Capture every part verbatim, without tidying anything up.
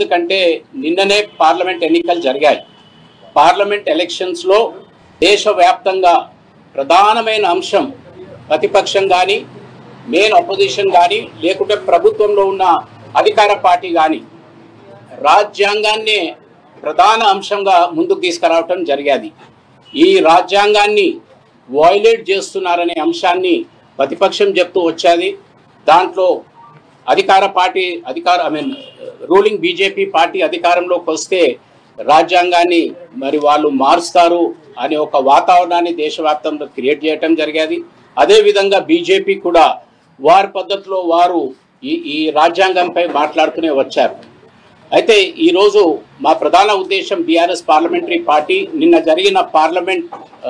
ఎందుకంటే నిన్ననే పార్లమెంట్ ఎన్నికలు జరిగాయి. పార్లమెంట్ ఎలక్షన్స్లో దేశవ్యాప్తంగా ప్రధానమైన అంశం ప్రతిపక్షం కానీ మెయిన్ అపోజిషన్ కానీ లేకుంటే ప్రభుత్వంలో ఉన్న అధికార పార్టీ కానీ రాజ్యాంగాన్ని ప్రధాన అంశంగా ముందుకు తీసుకురావటం జరిగేది. ఈ రాజ్యాంగాన్ని వయలేట్ చేస్తున్నారనే అంశాన్ని ప్రతిపక్షం చెప్తూ వచ్చేది. దాంట్లో అధికార పార్టీ అధికార I mean ruling BJP party అధికారంలోకి వస్తే రాజ్యాంగాన్ని మరి వాళ్ళు మారుస్తారు అనే ఒక వాతావరణాన్ని దేశవ్యాప్తంలో క్రియేట్ చేయటం జరిగేది. అదేవిధంగా బీజేపీ కూడా వారి పద్ధతిలో వారు ఈ ఈ రాజ్యాంగంపై మాట్లాడుతూనే వచ్చారు. అయితే ఈరోజు మా ప్రధాన ఉద్దేశం బీఆర్ఎస్ పార్లమెంటరీ పార్టీ నిన్న జరిగిన పార్లమెంట్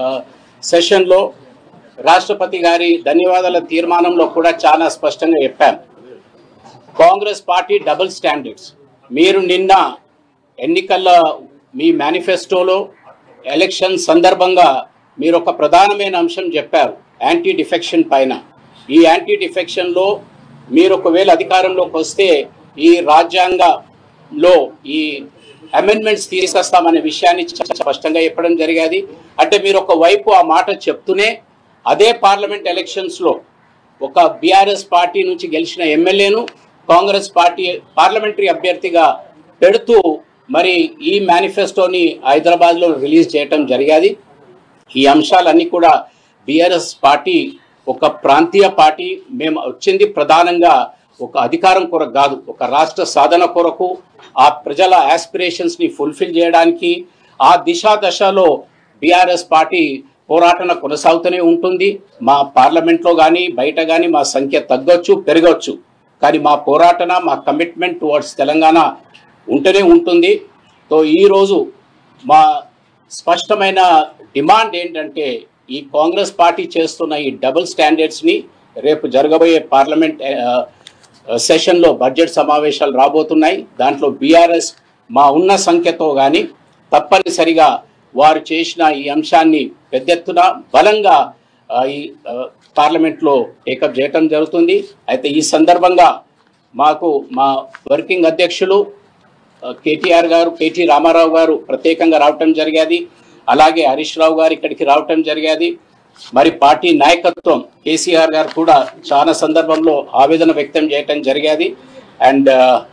సెషన్లో రాష్ట్రపతి గారి ధన్యవాదాల తీర్మానంలో కూడా చాలా స్పష్టంగా చెప్పాం. Congress party double standards. మీరు నిన్న ఎన్నికల మీ మేనిఫెస్టోలో ఎలక్షన్ సందర్భంగా మీరు ఒక ప్రధానమైన అంశం చెప్పారు, యాంటీ డిఫెక్షన్ పైన. ఈ యాంటీ డిఫెక్షన్లో మీరు ఒకవేళ అధికారంలోకి వస్తే ఈ రాజ్యాంగంలో ఈ అమెండ్మెంట్స్ తీసుకొస్తామనే విషయాన్ని స్పష్టంగా చెప్పడం జరిగేది. అంటే మీరు ఒకవైపు ఆ మాట చెప్తూనే అదే పార్లమెంట్ ఎలక్షన్స్లో ఒక బీఆర్ఎస్ పార్టీ నుంచి గెలిచిన ఎమ్మెల్యేను కాంగ్రెస్ పార్టీ పార్లమెంటరీ అభ్యర్థిగా పెడుతూ మరి ఈ మేనిఫెస్టోని హైదరాబాద్లో రిలీజ్ చేయటం జరిగేది. ఈ అంశాలన్నీ కూడా బీఆర్ఎస్ పార్టీ ఒక ప్రాంతీయ పార్టీ. మేము వచ్చింది ప్రధానంగా ఒక అధికారం కొరకు కాదు, ఒక రాష్ట్ర సాధన కొరకు, ఆ ప్రజల ఆస్పిరేషన్స్ని ఫుల్ఫిల్ చేయడానికి. ఆ దిశా దశలో బీఆర్ఎస్ పార్టీ పోరాటన కొనసాగుతూనే ఉంటుంది. మా పార్లమెంట్లో కానీ బయట కానీ మా సంఖ్య తగ్గొచ్చు పెరగవచ్చు, కానీ మా పోరాటన మా కమిట్మెంట్ టువర్డ్స్ తెలంగాణ ఉంటూనే ఉంటుంది. సో ఈరోజు మా స్పష్టమైన డిమాండ్ ఏంటంటే ఈ కాంగ్రెస్ పార్టీ చేస్తున్న ఈ డబుల్ స్టాండర్డ్స్ని రేపు జరగబోయే పార్లమెంట్ సెషన్లో బడ్జెట్ సమావేశాలు రాబోతున్నాయి. దాంట్లో బీఆర్ఎస్ మా ఉన్న సంఖ్యతో కానీ తప్పనిసరిగా వారు చేసిన ఈ అంశాన్ని పెద్ద ఎత్తున బలంగా ఈ పార్లమెంట్లో టేకప్ చేయటం జరుగుతుంది. అయితే ఈ సందర్భంగా మాకు మా వర్కింగ్ అధ్యక్షులు కేటీఆర్ గారు, కేటీ రామారావు గారు ప్రత్యేకంగా రావటం జరిగేది. అలాగే హరీష్ రావు గారు ఇక్కడికి రావటం జరిగేది. మరి పార్టీ నాయకత్వం కేసీఆర్ గారు కూడా చాలా సందర్భంలో ఆవేదన వ్యక్తం చేయటం జరిగేది. అండ్